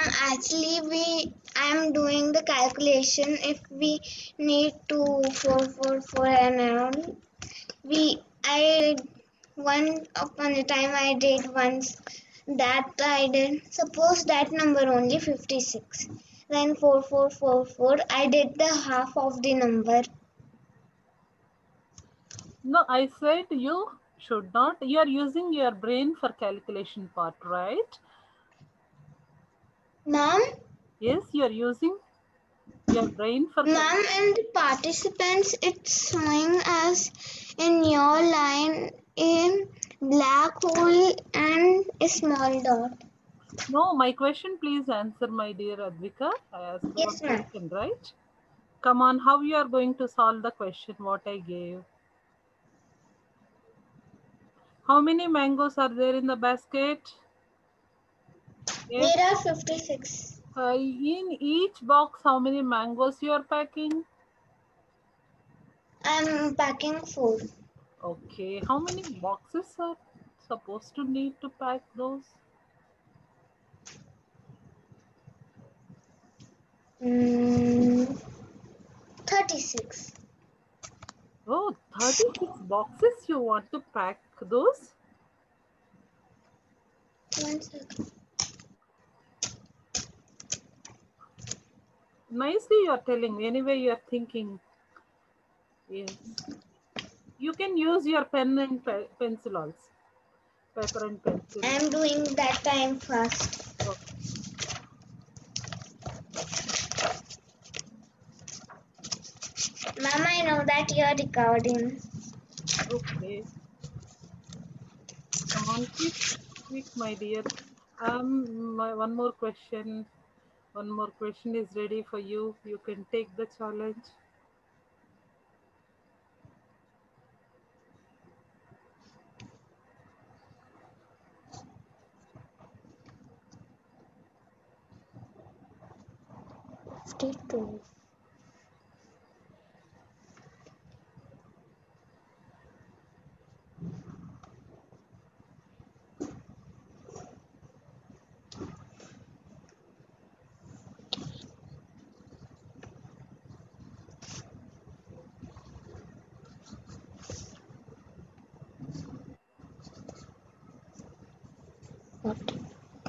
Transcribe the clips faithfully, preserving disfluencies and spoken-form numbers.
actually we I'm doing the calculation. If we need to four four four and around, we I one upon a time I did once that I did. Suppose that number only fifty-six. Then four four four four. I did the half of the number. No, I said you should not. You are using your brain for calculation part, right? Ma'am? Yes, you are using your brain for Ma'am, in the participants, it's showing as in your line in black hole and a small dot. No, my question, please answer, my dear Advika. I asked one Yes, ma'am. question, right? Come on, how you are going to solve the question what I gave? How many mangoes are there in the basket? Yes. There are fifty-six. Uh, in each box, how many mangoes you are packing? I'm packing four. Okay, how many boxes are supposed to need to pack those? Mm, thirty-six. Oh, thirty-six boxes you want to pack those? One second. Nicely you are telling me. Anyway, you are thinking. Yes. You can use your pen and pe pencil also. Paper and pencil. I'm doing that time fast. Okay. Mama, I know that you're recording. Okay. Come on, quick, quick, my dear. Um, my, one more question. One more question is ready for you. You can take the challenge. fifty-two. forty.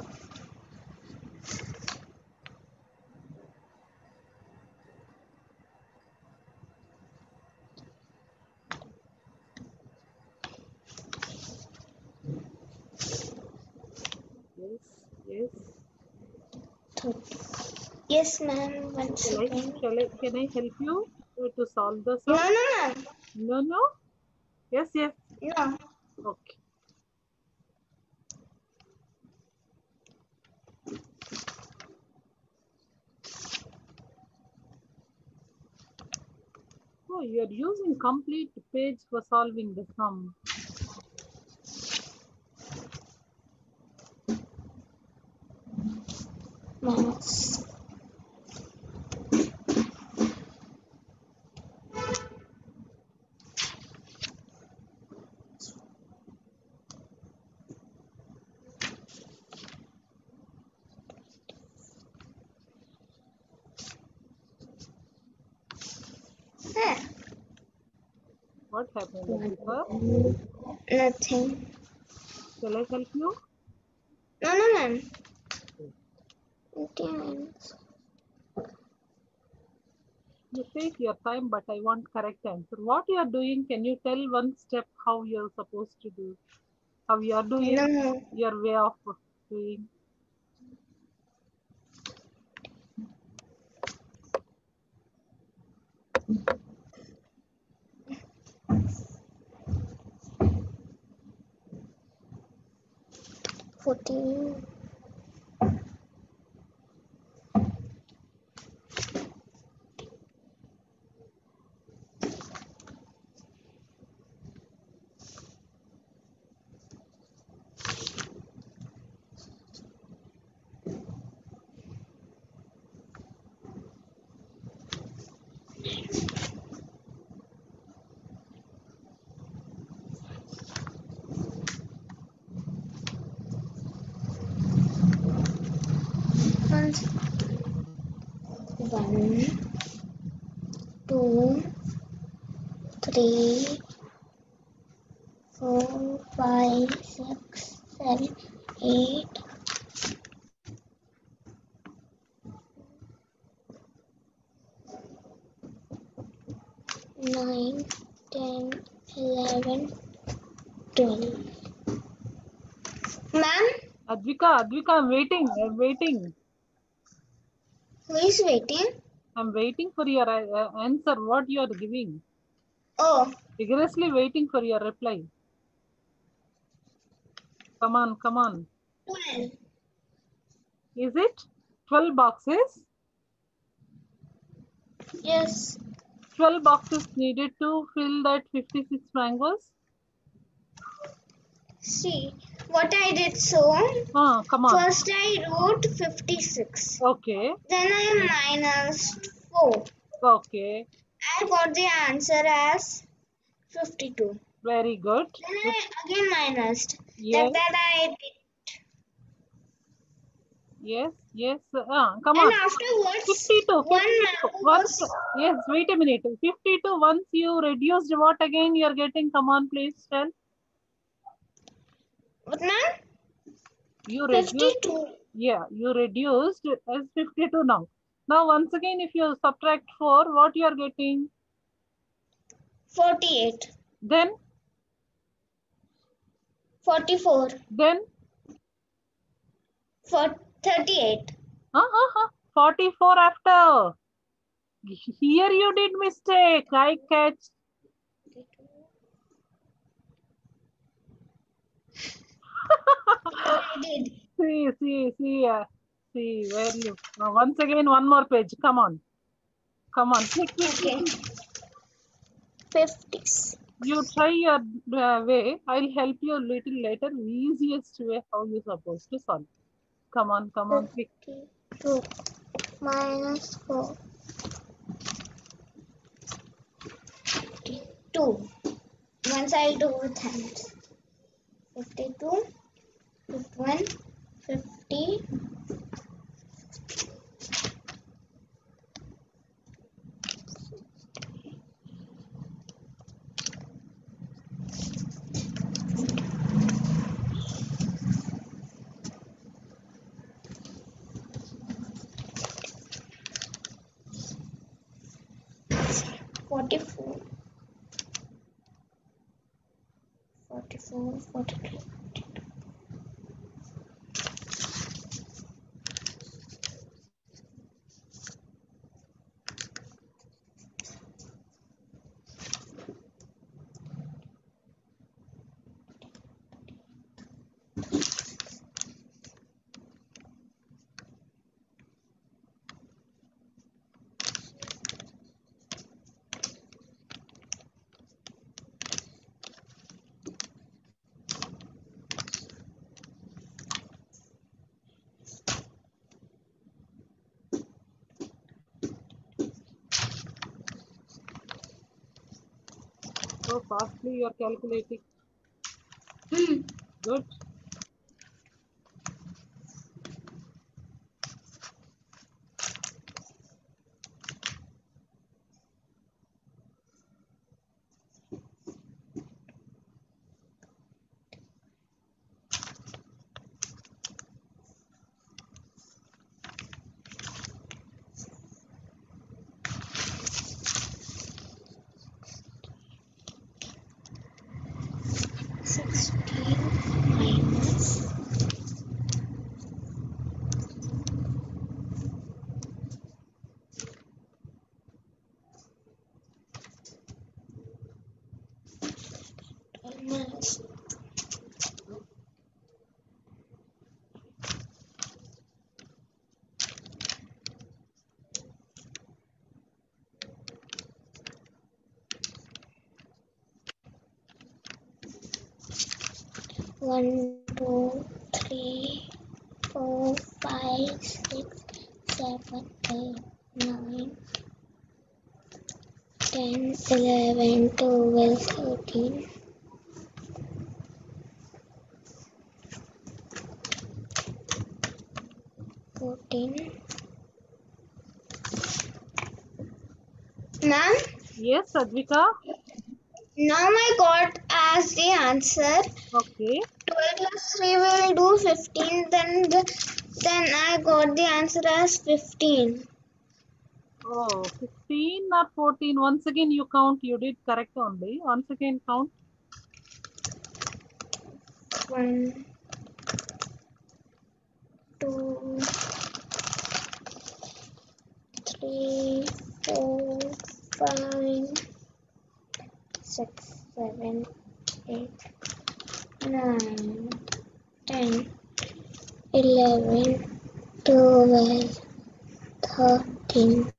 Yes, yes. thirty. Yes, ma'am. One Shall I, second. shall I, can I help you to solve the No, sum? no, ma'am. No, no. Yes, yes. No. Okay. Oh, you are using complete page for solving the sum. Minus. Eh, What happened, Advika? nothing. Shall I help you? No, no, ma'am. eighty minus. You take your time, but I want correct answer. What you are doing, can you tell one step how you are supposed to do? How you are doing? No. Your way of doing. fourteen. One, one, two, three, four, five, six, seven, eight, nine, ten, eleven, twelve. Ma'am, Advika, Advika, I'm waiting. I'm waiting. who is waiting? I'm waiting for your uh, answer. What you are giving? Oh, Vigorously waiting for your reply. Come on, come on. twelve. Is it twelve boxes? Yes. twelve boxes needed to fill that fifty-six mangoes? See, what I did so, Ah, come on. first I wrote fifty-six. Okay, Then I minus four. okay. I got the answer as fifty-two. Very good. Then I again minused. Yes, Like that I did. yes, yes. Ah, come And on. afterwards, fifty-two, one fifty-two. mango Once, was yes, wait a minute. fifty-two, once you reduced what again you are getting? Come on, please tell. what, ma'am? You reduced, fifty-two. yeah, you reduced as fifty-two now. Now, once again, if you subtract four, what you are getting? forty-eight. Then, forty-four. then, For thirty-eight. uh, uh, uh, forty-four after. Here you did mistake. I catch. I did. See, see, see, uh, see, where you, uh, once again, one more page, come on, come on, quick, quick, quick, Okay. quick. fifty. You try your uh, way, I'll help you a little later, easiest way how you're supposed to solve. Come on, come on, quick. fifty-two minus four. fifty-two. Once I'll do with hands. fifty-two, fifty-one, fifty, forty-four, forty-four, forty-three, forty-two. So fastly you're calculating. Hmm. Good. sixteen minus minus one, two, three, four, five, six, seven, eight, nine, ten, eleven, twelve, thirteen. fourteen. Ma'am? Yes, Advika. Now I got as the answer. Okay. twelve plus three will do fifteen. Then the, then I got the answer as fifteen. Oh, fifteen or fourteen. Once again, you count. You did correct only. Once again, count. One, two, three, four, five, six, seven, eight, nine, ten, eleven, twelve, thirteen,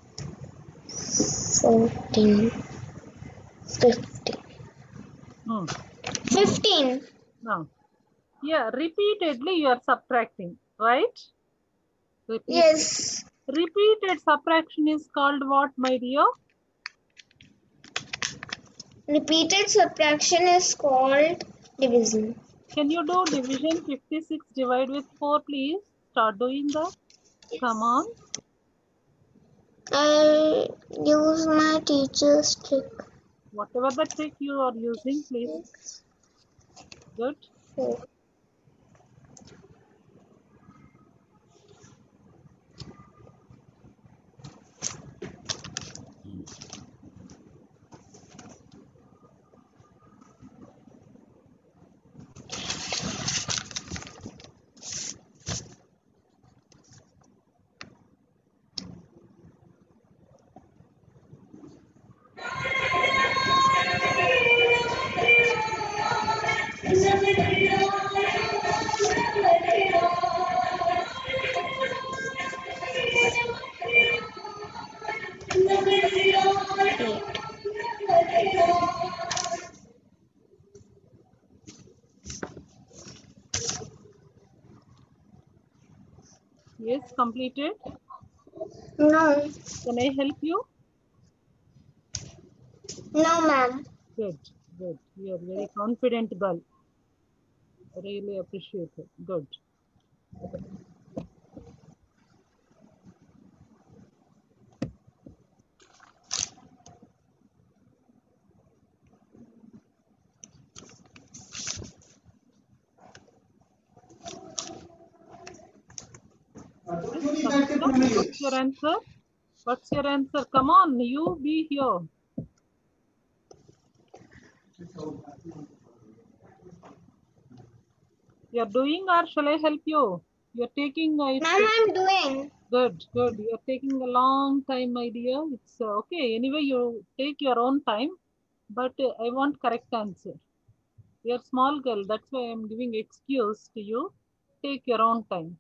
fourteen, fifteen. Hmm. Fifteen. Now, yeah, repeatedly you are subtracting, right? Repeat. Yes. Repeated subtraction is called what, my dear? Repeated subtraction is called division. Can you do division? fifty-six divide with four, please? Start doing that. Come on. I'll use my teacher's trick. Whatever the trick you are using, please. Good. Four. Eight. Yes, completed. No. Can I help you? No, ma'am. Good, good. You are very confident girl. Really appreciate it. Good. What's your answer? What's your answer? Come on, you be here. You're doing or shall I help you? You're taking uh, Ma'am, I'm doing. Good, good. You're taking a long time, my dear. It's uh, okay. Anyway, you take your own time, but uh, I want correct answer. You're small girl. That's why I'm giving excuse to you. Take your own time.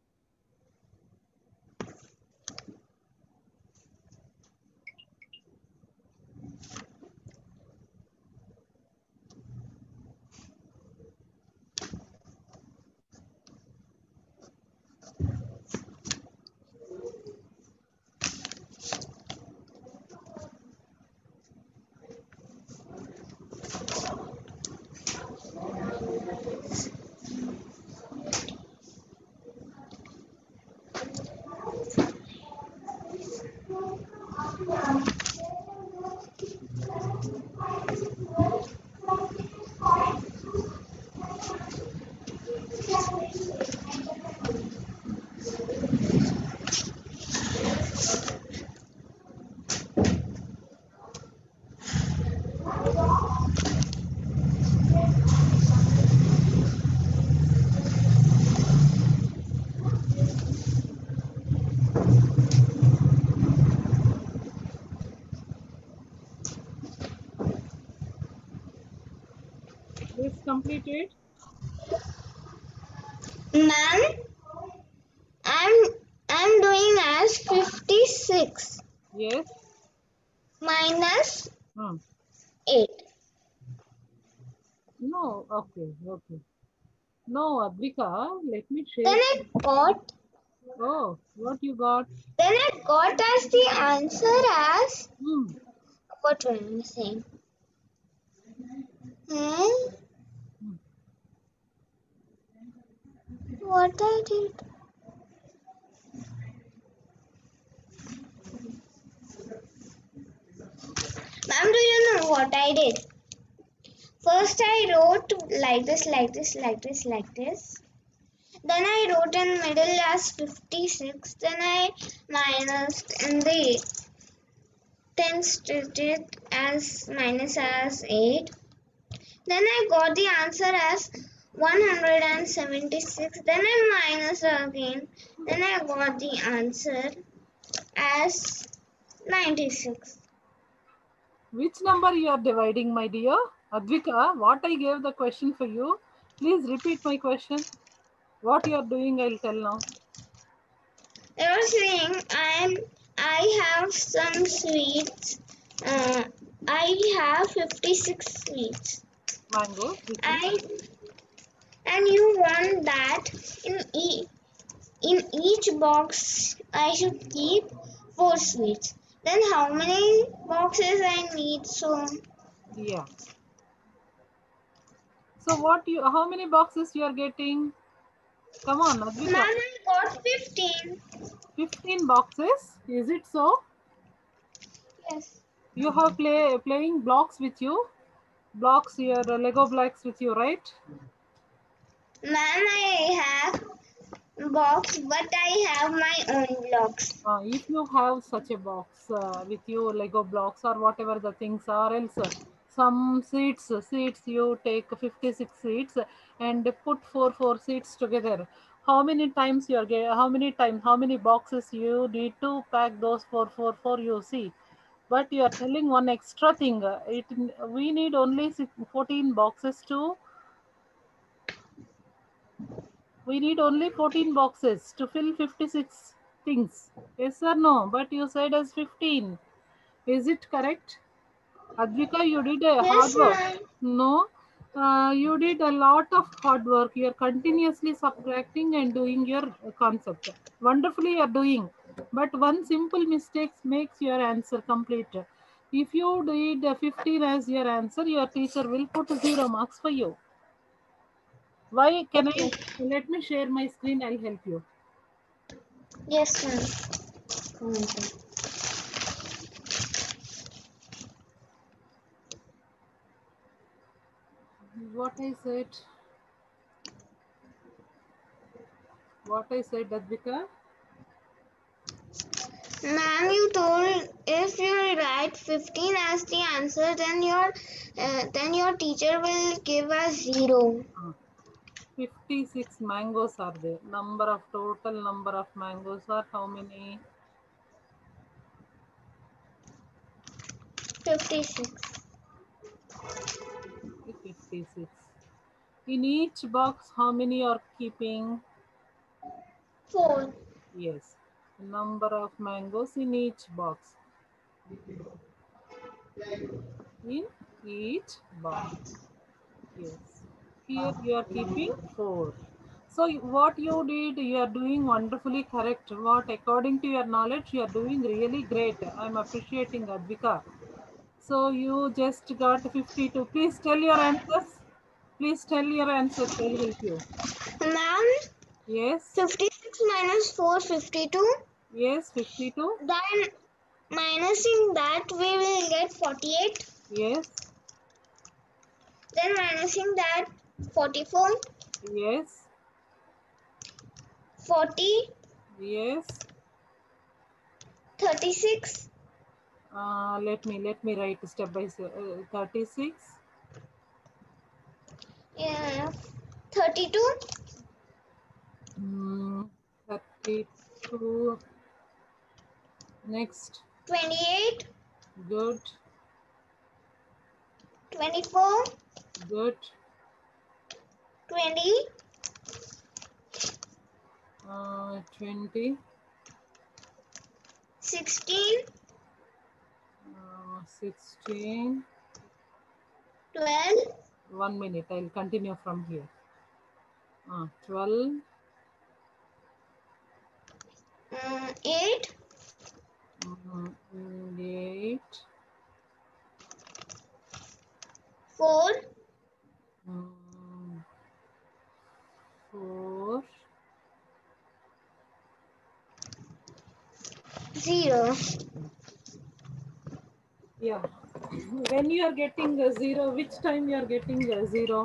This completed. Ma'am, I'm I'm doing as fifty-six Yes. minus Hmm. eight. No. Okay. Okay. No, Advika. Let me share. Then I got. Oh, what you got? Then I got as the answer as. Hmm. What am I saying? Hmm? Hmm. What I did? what I did. First I wrote like this, like this, like this, like this. Then I wrote in middle as fifty-six. Then I minused in the tens digit as minus as eight. Then I got the answer as one hundred seventy-six. Then I minus again. Then I got the answer as ninety-six. Which number you are dividing, my dear? Advika, what I gave the question for you, please repeat my question. What you are doing, I'll tell now. I was saying I'm I have some sweets. Uh, I have fifty-six sweets. Mango. I and you want that in e in each box I should keep four sweets. Then how many boxes I need? So Yeah. So what you? How many boxes you are getting? Come on, Advika. ma'am, I got fifteen. Fifteen boxes. Is it so? Yes. You have play playing blocks with you. Blocks your uh, Lego blocks with you, right? Ma'am, I have box, but I have my own blocks. Uh, if you have such a box uh, with you, Lego blocks or whatever the things are, else uh, some seats, seats you take fifty-six seats and put four four seats together. How many times you are get? How many times? How many boxes you need to pack those four four four? You see, but you are telling one extra thing. uh, It we need only six, fourteen boxes to. We need only fourteen boxes to fill fifty-six things. Yes or no? But you said as fifteen. Is it correct? Advika, you did a hard Yes, work. ma'am. No, uh, you did a lot of hard work. You are continuously subtracting and doing your uh, concept. Wonderfully, you are doing. But one simple mistake makes your answer complete. If you did uh, fifteen as your answer, your teacher will put zero marks for you. Why can Okay. I? Let me share my screen. I'll help you. Yes, ma'am. What I said. What I said, Advika. Ma'am, you told if you write fifteen as the answer, then your uh, then your teacher will give us zero. Uh, fifty-six mangoes are there. Number of total number of mangoes are how many? fifty-six. fifty-six. In each box, how many are keeping? four. Yes. Number of mangoes in each box. In each box. Yes. Here you are keeping four. So what you did, you are doing wonderfully correct. What according to your knowledge, you are doing really great. I'm appreciating Advika. So you just got fifty-two. Please tell your answers. Please tell your answers. I'll help you. Ma'am, Yes. fifty-six minus four, fifty-two. Yes. fifty-two. Then minusing that we will get forty-eight. Yes. Then minusing that forty-four, Yes. forty, Yes. thirty-six, Uh, let me let me write step by step. Uh, thirty-six. yeah, thirty-two, Mm, thirty-two. Next. twenty-eight, Good. twenty-four, Good. twenty, Uh, twenty. sixteen, Uh, sixteen. twelve, One minute. I'll continue from here. Uh, twelve. uh, eight, Mm, eight. four, Mm, four. zero. Yeah. when you are getting a zero, which time you are getting a zero?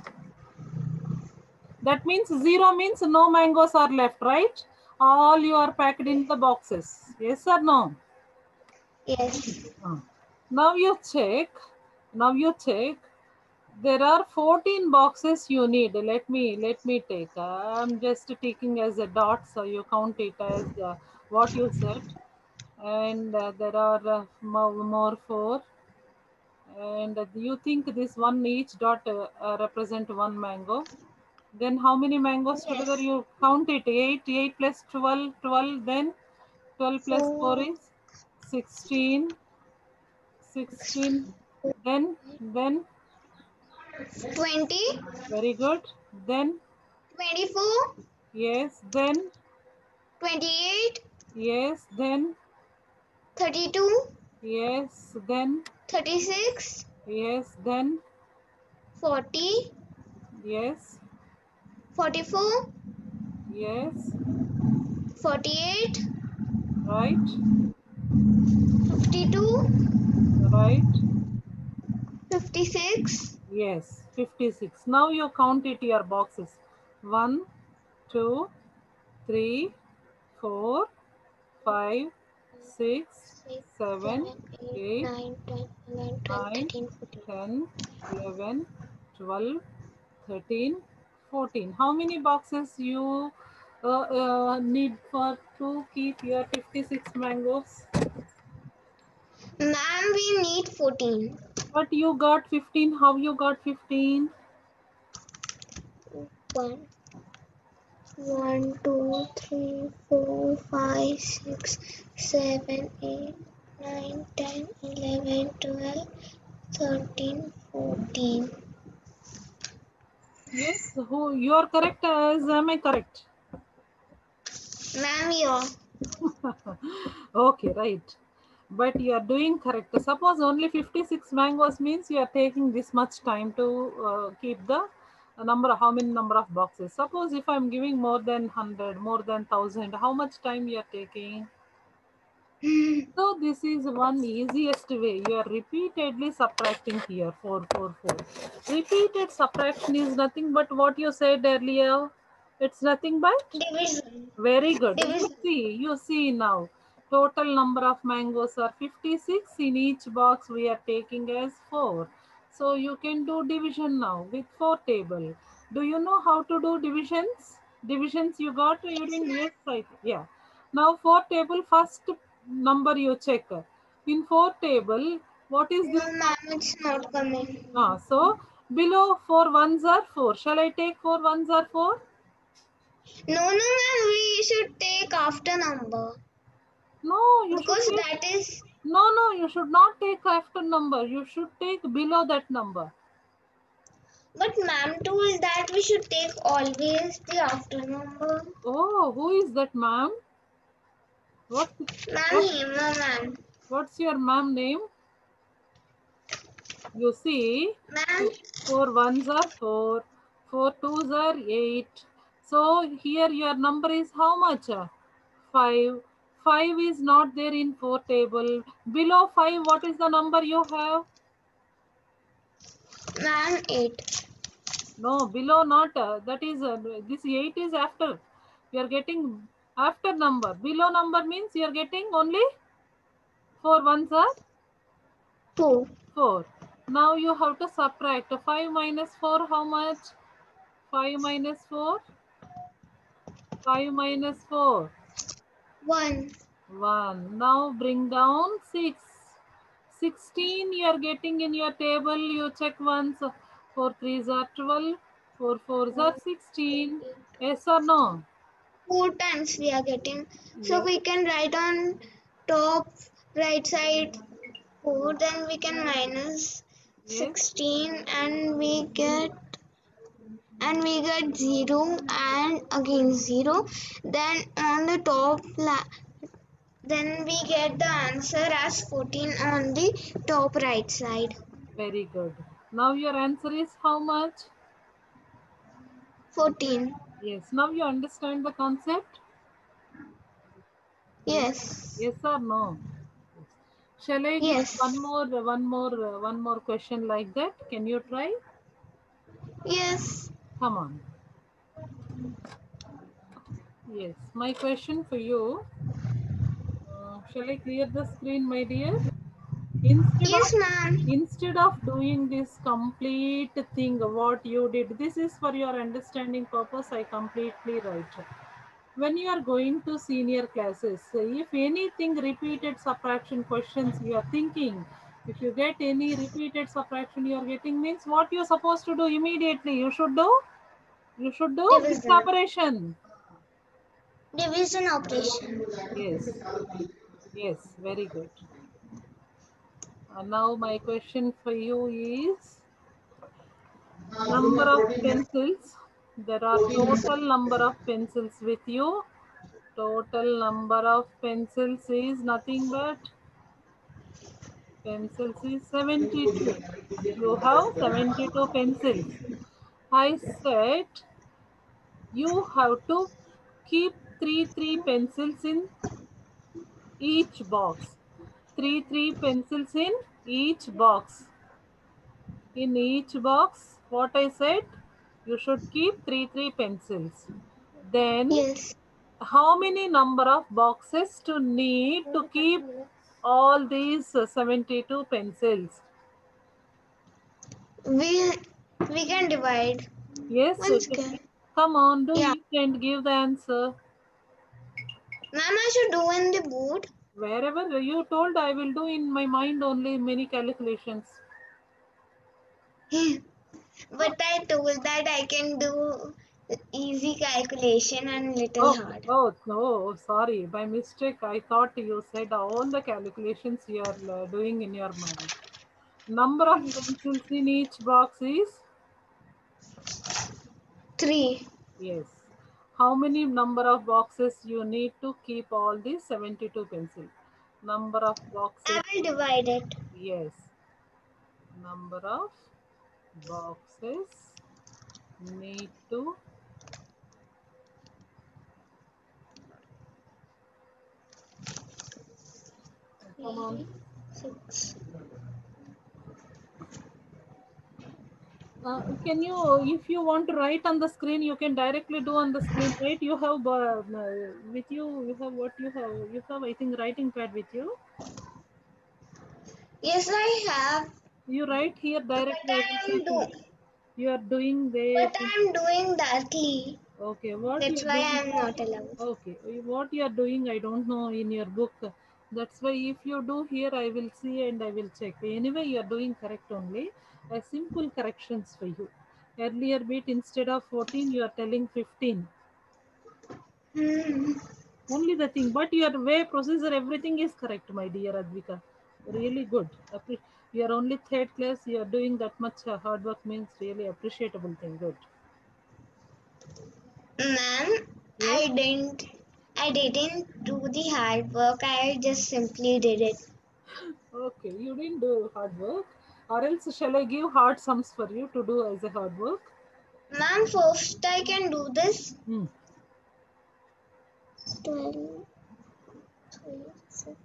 That means zero means no mangoes are left, right? All you are packed in the boxes. Yes or no? Yes. Uh, Now you check. Now you check. There are fourteen boxes you need. Let me let me take. I'm just taking as a dot, so you count it as uh, what you said. And uh, there are uh, more, more four. And uh, you think this one each dot uh, uh, represent one mango. Then how many mangoes together? Yes. You count it. eight, eight plus twelve, twelve. Then twelve plus four Four. is sixteen, sixteen. Then, then, Twenty. very good. Then, Twenty-four. yes, then, Twenty-eight. yes, then, Thirty-two. yes, then, Thirty-six. yes, then, Forty. yes, Forty-four. yes, Forty-eight. right, Fifty-two. right, Fifty-six. yes, fifty-six. Now you count it your boxes. one, two, three, four, five, six, Six, seven, seven, eight, eight, nine, ten, eleven, twelve, nine, thirteen, fourteen. ten, eleven, twelve, thirteen, fourteen. How many boxes you uh, uh, need for to keep your fifty-six mangoes? Ma'am, we need fourteen. But you got fifteen. How you got fifteen? One. One, two, three, four, five, six, seven, eight, nine, ten, eleven, twelve, thirteen, fourteen. Yes. Who you are correct? As am I correct? Ma'am, yeah. Okay, right. But you are doing correct. Suppose only fifty-six mangoes means you are taking this much time to uh, keep the uh, number, how many number of boxes. Suppose if I'm giving more than one hundred, more than one thousand, how much time you are taking? So this is one easiest way. You are repeatedly subtracting here, four, four, four. Repeated subtraction is nothing but what you said earlier. It's nothing but Division. very good. You Division. see, you see now. Total number of mangoes are fifty-six. In each box we are taking as four. So you can do division now with four table. Do you know how to do divisions? Divisions you got during yes, right? Yeah. Now four table first number you check. In four table, what is No, this? ma'am, it's not coming. Ah, so below four ones are four. Shall I take four ones are four? No, no, ma'am, we should take after number. No, you should Because take. that is. No, no, you should not take after number. You should take below that number. But ma'am told that we should take always the after number. Oh, who is that, ma'am? What, Ma'am, what, Hema, ma'am. what's your ma'am name? You see, Ma'am, four ones are four, four twos are eight. So here your number is how much? Five. Five is not there in four table. Below five, what is the number you have? ma'am, eight. No, below not. Uh, that is, uh, this eight is after. You are getting after number. Below number means you are getting only four ones are Four. four. Now you have to subtract. five minus four, how much? five minus four? five minus four. One. one. Now bring down six. sixteen you are getting in your table. You check once. four threes are twelve. four fours are sixteen. Yes or no? Four times we are getting. So Yes. we can write on top right side four. Then we can minus Yes. sixteen and we get and we get zero and again zero. Then on the top then we get the answer as fourteen on the top right side. Very good. Now your answer is how much? fourteen. Yes. Now you understand the concept? Yes. Yes or no? Shall I give Yes. one more, one more, uh, one more question like that? Can you try? Yes. Come on. Yes, my question for you. Uh, shall I clear the screen, my dear? Instead of Yes, ma'am. instead of doing this complete thing, what you did, this is for your understanding purpose. I completely right. When you are going to senior classes, if anything repeated subtraction questions you are thinking, if you get any repeated subtraction you are getting, means what you're supposed to do immediately, you should do, you should do this Division. operation. Division operation. Yes, yes, very good. Uh, now my question for you is number of pencils. There are total number of pencils with you. Total number of pencils is nothing but pencils is seventy-two. You have seventy-two pencils. I said you have to keep three three pencils in each box. Three three pencils in each box. In each box, what I said, you should keep three three pencils. Then Yes. how many number of boxes to need to keep all these uh, seventy-two pencils? We we can divide. Yes, One uh, second. come on, do Yeah. it and give the answer. Ma'am, I should do in the board. Wherever you told, I will do in my mind only many calculations. But I told that I can do easy calculation and little Oh, hard. oh, no, sorry. By mistake, I thought you said all the calculations you are uh, doing in your mind. Number of pencils in each box is? Three. Yes. How many number of boxes you need to keep all these seventy-two pencils? Number of I boxes, will divide it. yes. Number of boxes need to come on. Three, six. Uh, can you, if you want to write on the screen, you can directly do on the screen, right? You have uh, uh, with you, you have what you have? You have, I think, writing pad with you. Yes, I have. You write here But directly. I will I am check. do. You are doing the. But I am doing darkly. Okay, what you That's are why I doing? am not allowed. Okay, what you are doing, I don't know in your book. That's why if you do here, I will see and I will check. Anyway, you are doing correct only. A simple corrections for you. Earlier bit instead of fourteen, you are telling fifteen. Hmm. Only the thing, but your way procedure, everything is correct, my dear Advika. Really good. Appre- You are only third class. You are doing that much uh, hard work means really appreciable thing. Good. Ma'am, Yes. I didn't. I didn't do the hard work. I just simply did it. Okay, you didn't do hard work. Or else shall I give hard sums for you to do as a hard work? Ma'am, first I can do this. Hmm. Twelve, three, six.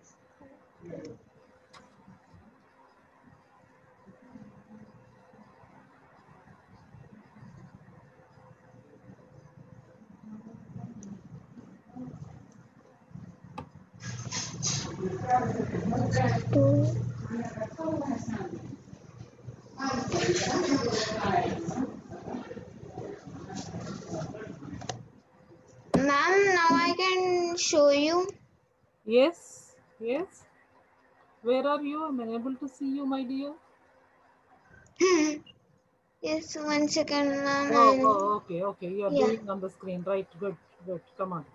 Two. Ma'am, now I can show you. Yes, yes. Where are you? I'm unable to see you, my dear. Yes, one second, ma'am. Oh, I'll- oh, okay, okay. You are Yeah, doing on the screen, right? Good, good. Come on.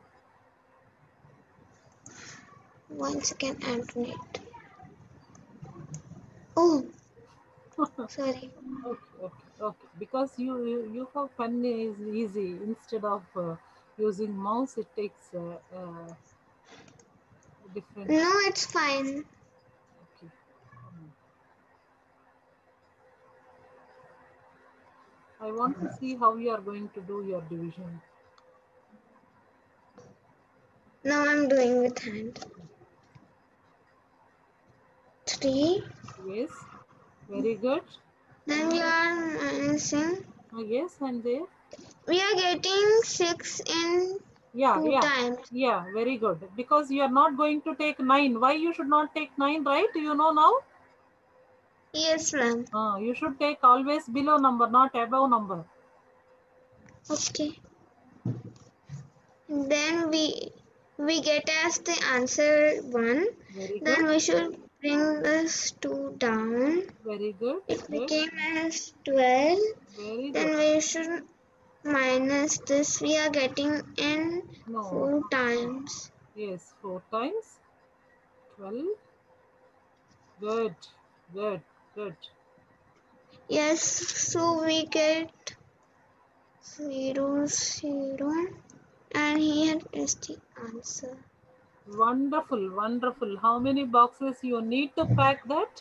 one second, Antoinette. Oh, sorry. Okay, okay, okay. Because you you, you have pen is easy instead of uh, using mouse, it takes uh, uh, different. No, it's fine. Okay. Hmm. I want to see how you are going to do your division. Now I'm doing with hand. three. Yes. Very good. Then we are minusing. Uh, yes, and there. We are getting six in Yeah, two yeah. times. Yeah, very good. Because you are not going to take nine. Why you should not take nine, right? You know now? Yes, ma'am. Uh, you should take always below number, not above number. Okay. Then we we get as the answer one. Very good. Then we should bring this two down. Very good. It Good. became as twelve. Very Then good. we should minus this. We are getting in No. four times. Yes, four times. twelve. Good. Good. Good. Yes, so we get zero, zero, and here is the answer. Wonderful. Wonderful. How many boxes you need to pack that?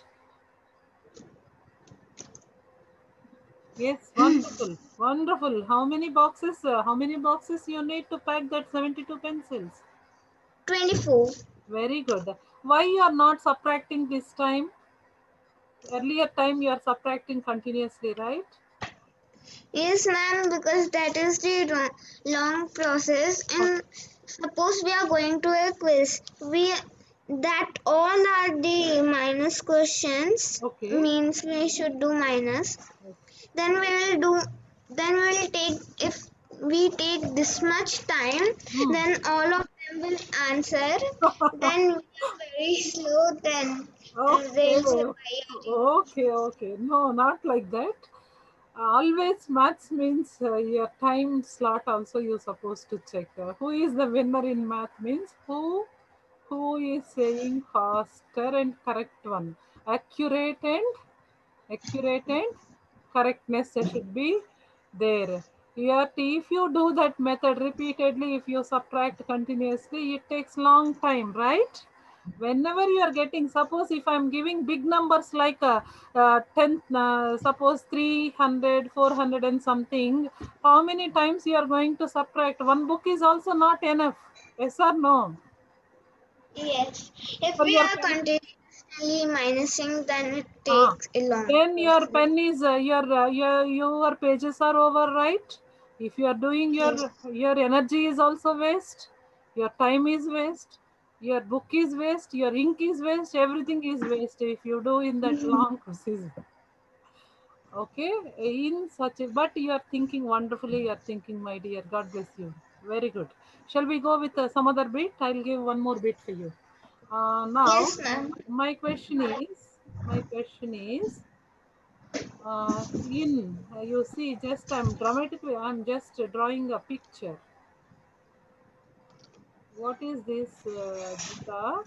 Yes, wonderful. Wonderful. How many boxes? Uh, how many boxes you need to pack that seventy-two pencils? twenty-four. Very good. Why you are not subtracting this time? Earlier time you are subtracting continuously, right? Yes, ma'am, because that is the ro- long process. And suppose we are going to a quiz, we that all are the minus questions. Okay. Means we should do minus. Then we will do. Then we will take if we take this much time. Hmm. Then all of them will answer. Then we are very slow. Then uh, they Okay. will say, "Why are you-" Okay, okay. No, not like that. Always maths means uh, your time slot also you're supposed to check. Uh, who is the winner in math means who who is saying faster and correct one. Accurate and accurate and correctness should be there. Here, if you do that method repeatedly, if you subtract continuously, it takes long time, right? Whenever you are getting, suppose if I'm giving big numbers like uh, uh, ten, uh, suppose three hundred, four hundred and something, how many times you are going to subtract? One book is also not enough. Yes or no? Yes. If For we your are pen, continuously minusing, then it ah, takes a long then your process. pen is uh, your uh, your your pages are over, right? If you are doing Yes. your your energy is also waste, your time is waste, your book is waste, your ink is waste, everything is waste if you do in that long procedure. Okay, in such a, but you are thinking wonderfully, you are thinking, my dear, God bless you. Very good. Shall we go with uh, some other bit? I'll give one more bit for you. Uh, now, Yes, ma'am. my question is, my question is, uh, in, uh, you see, just I'm dramatically, I'm just drawing a picture. What is this, uh, Gita?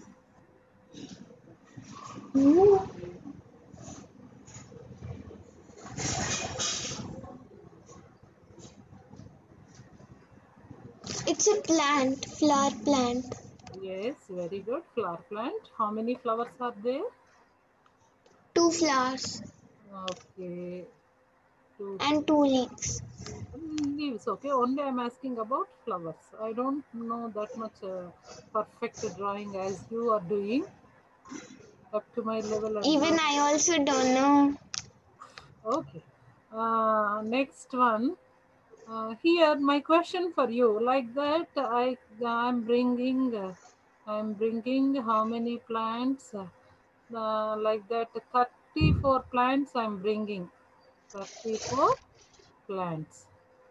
It's a plant, flower plant. Yes, very good. Flower plant. How many flowers are there? Two flowers Okay, two and two leaves. leaves. Okay, only I'm asking about flowers. I don't know that much uh, perfect drawing as you are doing. Up to my level and Even draw. I also don't know. Okay. Uh, next one. Uh, here, my question for you, like that, I I'm bringing, uh, I'm bringing how many plants? Uh, like that, thirty-four plants. I'm bringing thirty-four plants.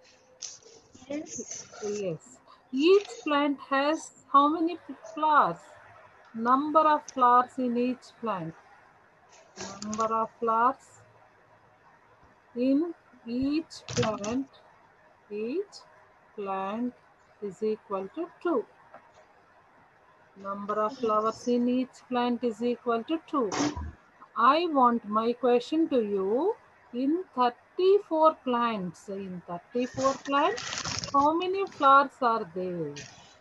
Yes. Yes. Each plant has how many flowers? Number of flowers in each plant. Number of flowers in each plant. Each plant is equal to two. Number of flowers in each plant is equal to two. I want my question to you, in thirty-four plants, in thirty-four plants, how many flowers are there?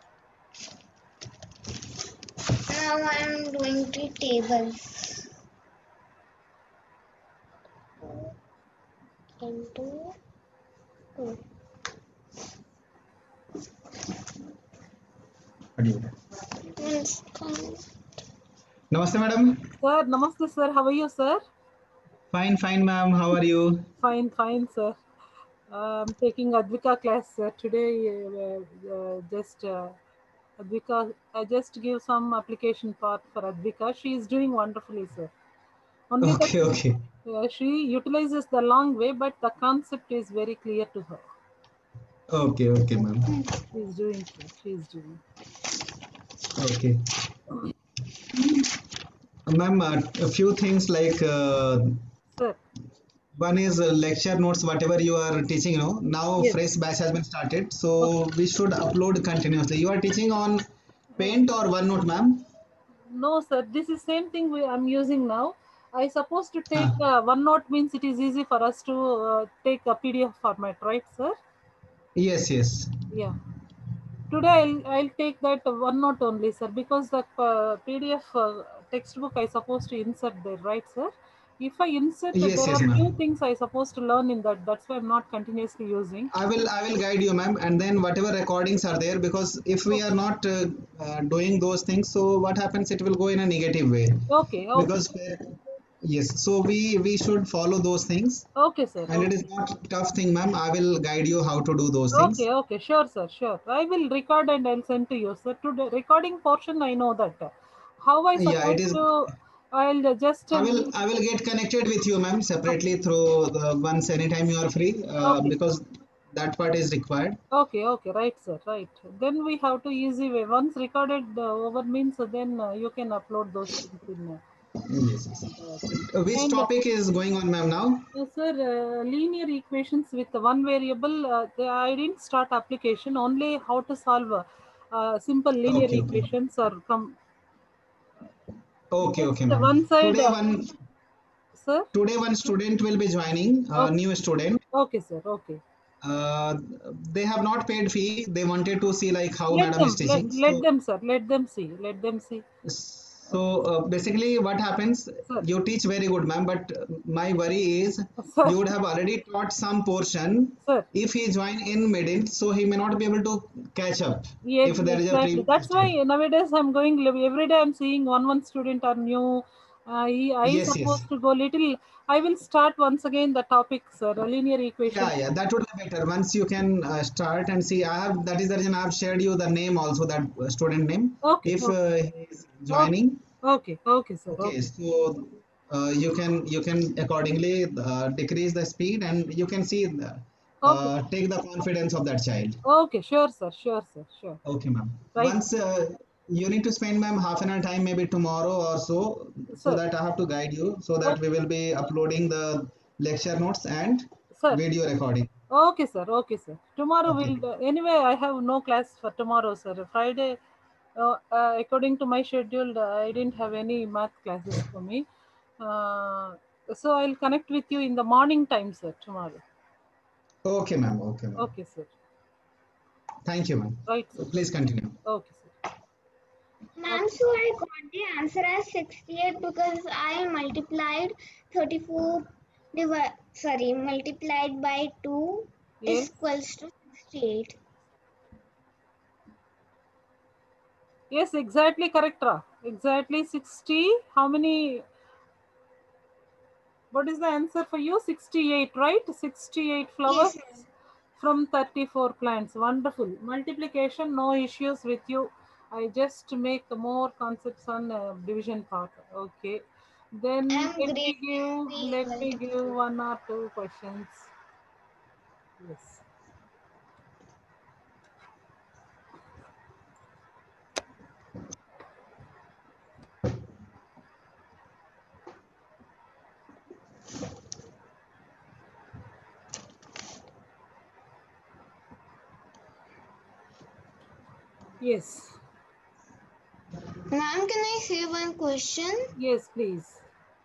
Now I am doing the tables. Into two. Means count. Namaste, madam. Sir, namaste, sir. How are you, sir? Fine, fine, ma'am. How are you? Fine, fine, sir. I'm taking Advika class sir. Today. Uh, uh, just uh, Advika, I just give some application part for Advika. She is doing wonderfully, sir. Only that Okay, okay. uh, she utilizes the long way, but the concept is very clear to her. Okay, okay, ma'am. She is doing, sir. She is doing. Okay. Ma'am, uh, a few things like uh, Sir, one is uh, lecture notes, whatever you are teaching, you know, now yes. fresh batch has been started. Okay. So we should upload continuously. You are teaching on Uh, Paint or OneNote, ma'am? no, sir. This is same thing we I'm using now. I supposed to take Huh. uh, OneNote means it is easy for us to uh, take a P D F format, right, sir? Yes, yes. Yeah. Today I'll, I'll take that OneNote only, sir, because the uh, P D F uh, textbook I supposed to insert there, right, sir? If I insert, Yes, there yes, are few ma'am. things I supposed to learn in that. That's why I'm not continuously using. I will I will guide you, ma'am, and then whatever recordings are there, because if we are Okay, not uh, uh, doing those things, so what happens? It will go in a negative way. okay, okay, Because uh, yes, so we we should follow those things, okay, sir. and it Okay, is not a tough thing, ma'am. I will guide you how to do those okay, things. okay. Sure, sir. Sure. I will record and I'll send to you, sir. To the recording portion, I know that. How I Yeah, it supposed is. to? I'll just I uh, will leave. I will get connected with you, ma'am, separately through the once anytime you are free, uh, Okay. because that part is required. Okay, okay, right, sir, right. Then we have to easy way. Once recorded uh, over means, uh, then uh, you can upload those things in uh, Yes, yes. the thing. Uh, Which And uh, topic is going on, ma'am, now? uh, sir, uh, linear equations with one variable. Uh, the, I didn't start application. Only how to solve uh, uh, simple linear Okay, okay. equations or come Okay, just okay, ma'am. one side. Today Uh, one sir. today one student will be joining, a Okay, new student. okay, sir. Okay. Uh, they have not paid fee. They wanted to see like how Let madam is them. Let teaching. let So them, sir. Let them see. Let them see. So uh, basically, what happens? Sir. You teach very good, ma'am. But uh, my worry is Sir. you would have already taught some portion. Sir. If he join in middle, so he may not be able to catch up Yeah, if there is a exactly. previous That's student. why nowadays I'm going live every day. I'm seeing one one student are new. Uh, he, I Yes, yes. supposed to go little. I will start once again the topic, sir. Linear equation. Yeah, yeah. That would be better. Once you can uh, start and see, I have that is the reason I have shared you the name also, that uh, student name. Okay, If okay, uh, he is okay, joining, okay, okay, sir. okay, Okay, so uh, you can you can accordingly uh, decrease the speed, and you can see the, okay, uh, take the confidence of that child. okay. Sure, sir. Sure, sir. Sure. Okay, ma'am. Right, Once uh, you need to spend, ma'am, half an hour time, maybe tomorrow or so, so sir. that I have to guide you, so that we Okay, will be uploading the lecture notes and sir. video recording. Okay, sir. Okay, sir. Tomorrow Okay. will. Anyway, I have no class for tomorrow, sir. Friday, uh, uh, according to my schedule, uh, I didn't have any math classes for me. Uh, so I'll connect with you in the morning time, sir. Tomorrow. Okay, ma'am. Okay, ma'am. Okay, sir. Thank you, ma'am. Right, sir. Please continue. Okay, sir. Ma'am, Okay. so I got the answer as sixty-eight because I multiplied thirty-four divi- sorry, multiplied by two is Yes. equals to sixty-eight. Yes, exactly correct, Ra. Exactly sixty. How many? What is the answer for you? sixty-eight, right? sixty-eight Yes, flowers ma'am. from thirty-four plants. Wonderful. Multiplication, no issues with you. I just make more concepts on uh, division part. Okay. Then I'm let great me give at the let me give multiplication. one or two questions. Yes. Yes. Ma'am, can I say one question? Yes, please.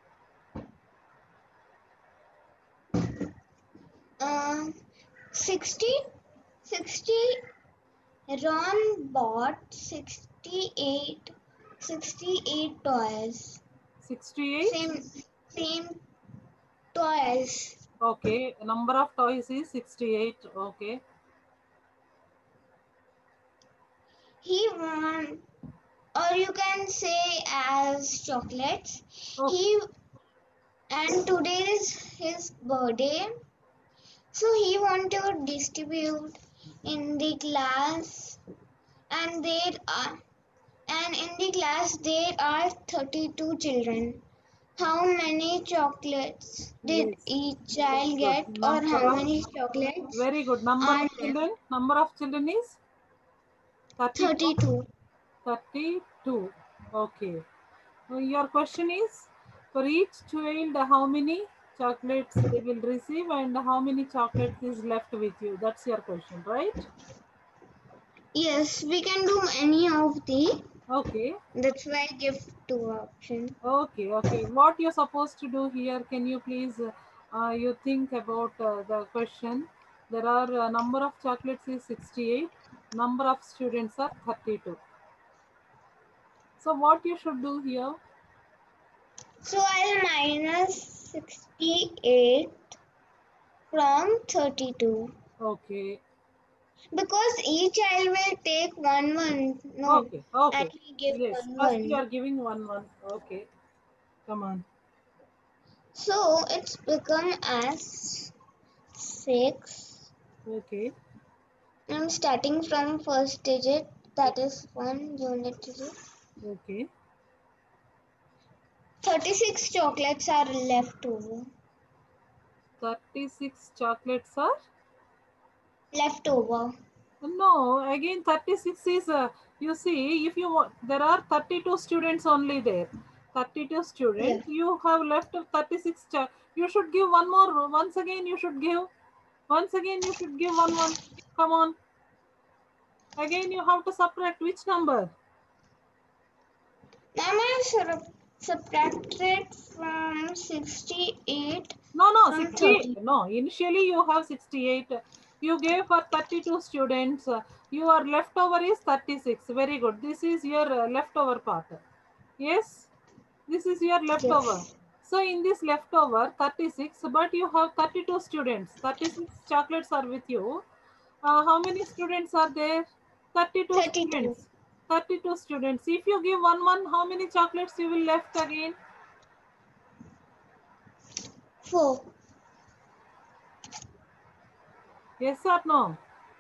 Uh, sixty, sixty. Ron bought sixty-eight, sixty-eight toys. sixty-eight. Same, same toys. Okay. Number of toys is sixty-eight. Okay. He won. or you can say as chocolates. Okay. He and today is his birthday, so he want to distribute in the class, and there are and in the class there are thirty-two children. How many chocolates did Yes. each Very child good. get, or Number how of many chocolates very good. Number are of there? children. Number of children is thirty-two. thirty-two. thirty-two. Okay. Uh, Your question is, for each child, how many chocolates they will receive and how many chocolates is left with you? That's your question, right? Yes, we can do any of the. Okay. That's why I give two options. Okay. Okay. What you're supposed to do here? Can you please, uh, uh, you think about uh, the question? There are a number of chocolates is sixty-eight. Number of students are thirty-two. So what you should do here? So I'll minus sixty-eight from thirty-two. Okay. Because each child will take one one. No, Okay. I Okay. will give Yes. one First you one. are giving one one. Okay. Come on. So it's become as six. Okay. I'm starting from first digit, that is one unit digit. Okay. thirty-six chocolates are left over. thirty-six chocolates are? Left over. No, again thirty-six is, uh, you see, if you want, there are thirty-two students only there. thirty-two Yes. students, you have left of thirty-six. Cho- you should give one more. Once again, you should give. Once again, you should give one one. Come on. Again, you have to subtract which number? Now I subtracted from sixty-eight No, no, from sixty. thirty. No, initially you have sixty-eight. You gave for thirty-two students. Your leftover is thirty-six. Very good. This is your uh, leftover part. Yes, this is your leftover. Yes. So in this leftover thirty-six, but you have thirty-two students. thirty-six chocolates are with you. Uh, how many students are there? thirty-two thirty-two. students. thirty-two students. If you give one one, how many chocolates you will left again? four. Yes or no?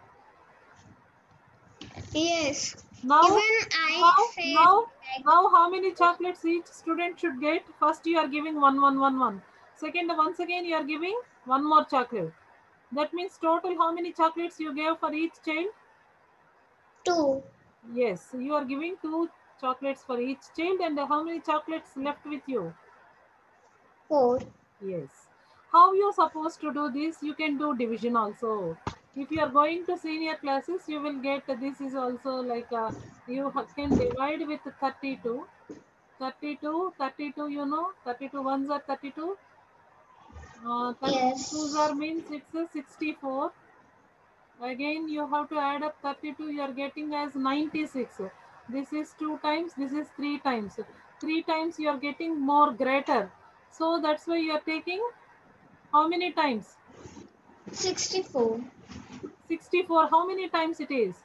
Yes. Now, Even I now, said now, like now, how many chocolates each student should get? First, you are giving one, one, one, one. Second, once again, you are giving one more chocolate. That means total how many chocolates you gave for each child? two. Yes, you are giving two chocolates for each child, and how many chocolates left with you? four. Yes. How you are supposed to do this? You can do division also. If you are going to senior classes, you will get this is also like uh, you ha- can divide with thirty-two. thirty-two, thirty-two, you know, thirty-two ones are thirty-two. Uh, thirty-two twos Yes. are means it's a sixty-four. Again, you have to add up thirty-two, you are getting as ninety-six. This is two times, this is three times. Three times you are getting more greater. So that's why you are taking how many times? sixty-four. sixty-four. How many times it is?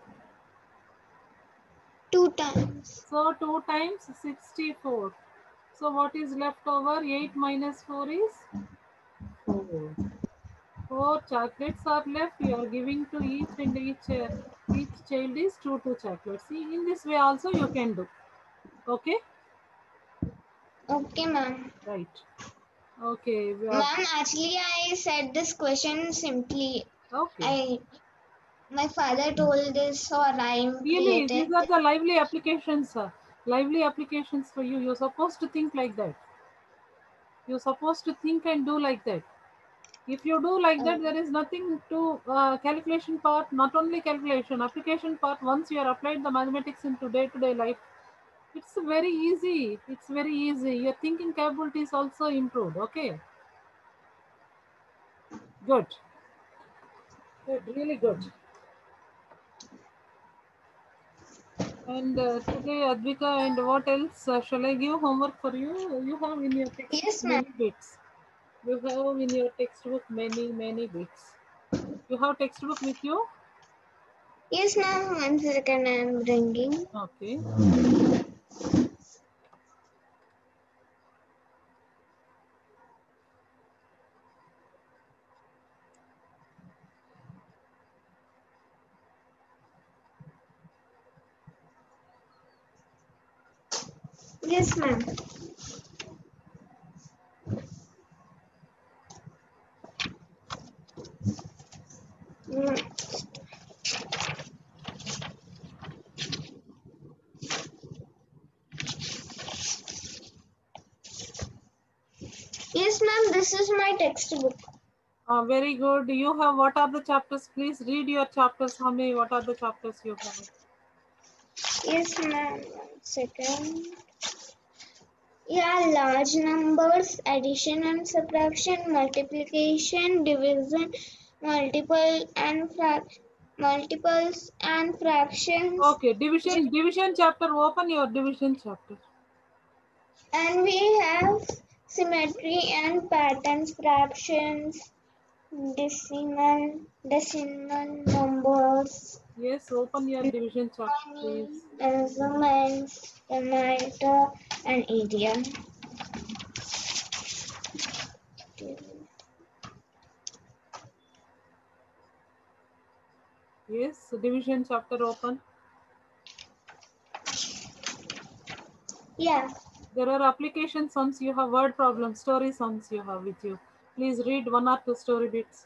Two times. So two times sixty-four. So what is left over? eight minus four is four. Four chocolates are left. You are giving to each and each uh, each child is two two chocolates. See, in this way also you can do. Okay, Okay, ma'am. right. Okay, we are Ma'am, actually I said this question simply. okay. I my father told this or I Really, created these are this. the lively applications. Uh, lively applications for you. You're supposed to think like that. You're supposed to think and do like that. If you do like that, Oh, there is nothing to uh, calculation part, not only calculation, application part. Once you are applied the mathematics into day-to-day life, it's very easy. It's very easy. Your thinking capability is also improved. Okay. Good. Good. Really good. And uh, today, Advika, and what else? Uh, shall I give homework for you? You have in your textbook yes, ma'am. many bits. You have in your textbook many, many bits. You have textbook with you? Yes, ma'am. One second, I am bringing. Okay. Yes, ma'am. Mm. Yes, ma'am. This is my textbook. Uh, very good. You have, what are the chapters? Please read your chapters. How many, what are the chapters you have? Yes, ma'am. One second. Yeah, large numbers, addition and subtraction, multiplication, division, multiple and frac multiples and fractions. Okay, division, division chapter, open your division chapter. And we have symmetry and patterns, fractions, decimal, decimal numbers, Yes, open your division chapter, please. measurements, diameter, and area. Yes, division chapter open. Yeah. There are application sums you have, word problems, story sums you have with you. Please read one or two story bits.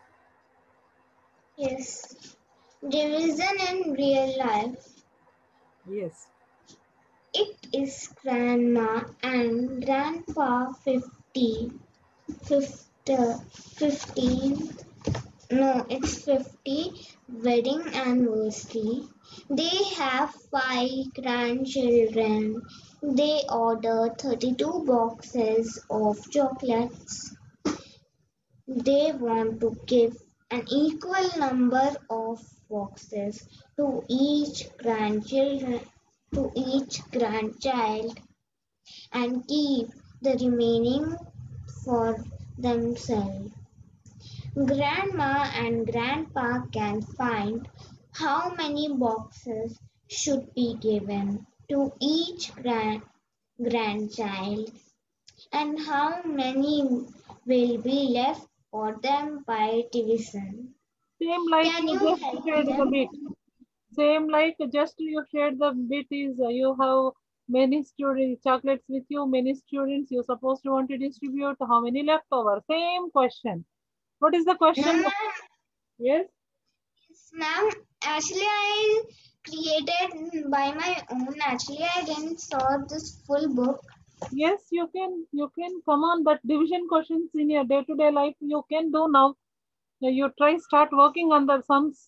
Yes. Division in real life. Yes. It is grandma and grandpa fifty, fifty, fifteen, no, it's fifty wedding anniversary. They have five grandchildren. They order thirty-two boxes of chocolates. They want to give an equal number of boxes to each grandchildren to each grandchild and keep the remaining for themselves. Grandma and grandpa can find how many boxes should be given to each grand grandchild and how many will be left for them by division. Same like Can you you just help shared the them? bit. Same like just you shared the bit is uh, you have many students chocolates with you, many students you supposed to want to distribute. How many left over? Same question. What is the No, question? ma'am. Yes. Yes, ma'am. Actually, I created by my own. Actually, I didn't saw this full book. Yes, you can. You can come on that division questions in your day-to-day life. You can do now. Now you try start working on the sums.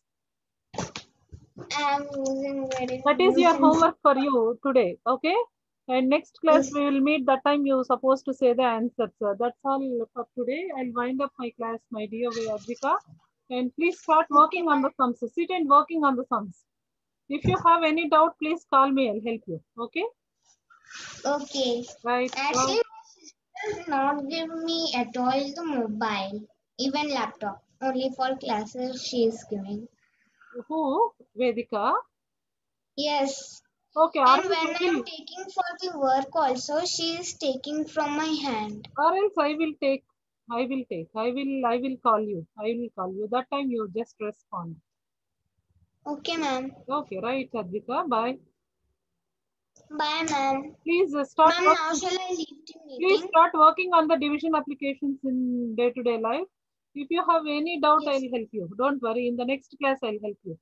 I am using very That is your using. homework for you today. Okay. And next class Yes. we will meet. That time you supposed to say the answers. Sir. That's all for today. I'll wind up my class, my dear Advika. And please start Okay, working on the sums. Sit and working on the sums. If you have any doubt, please call me. I'll help you. Okay. okay. Right. Actually, Bye. my sister did not give me at all the mobile, even laptop. Only for classes she is giving. Who? Vedika. Yes. Okay. Or And else when I I'm will. taking for the work also, she is taking from my hand. Or else I will take. I will take. I will. I will call you. I will call you. That time you just respond. Okay, ma'am. Okay. Right, Advika. Bye. Bye, ma'am. Please uh, start Ma'am, now working. shall I leave the Please meeting? start working on the division applications in day-to-day life. If you have any doubt, Yes. I'll help you. Don't worry. In the next class, I'll help you.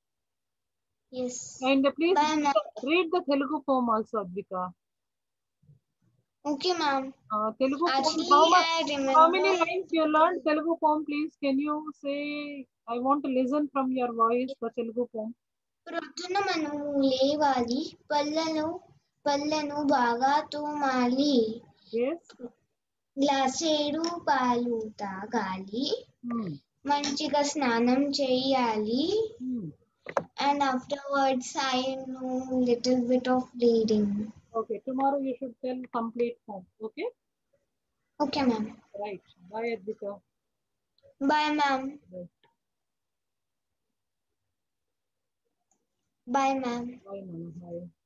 Yes. And uh, please Bye, read ma'am. the, read the Telugu poem also, Advika. Okay, ma'am. Uh, Telugu poem. Actually, How much? I How remember. many lines you learned Telugu poem? Please, can you say? I want to listen from your voice the Telugu poem. ప్రొద్దున మనము లేవాలి పళ్ళను పళ్ళను బాగా తోమాలి Yes. గ్లాసేడు పాలు తాగాలి Hmm. మంచిగా స్నానం చేయాలి Hmm. and afterwards I know little bit of reading. Okay. Tomorrow you should tell complete poem. Okay. Okay, ma'am. Right. Bye, Advika. Bye, ma'am. Bye. Bye, ma'am. Bye, Mama. Bye.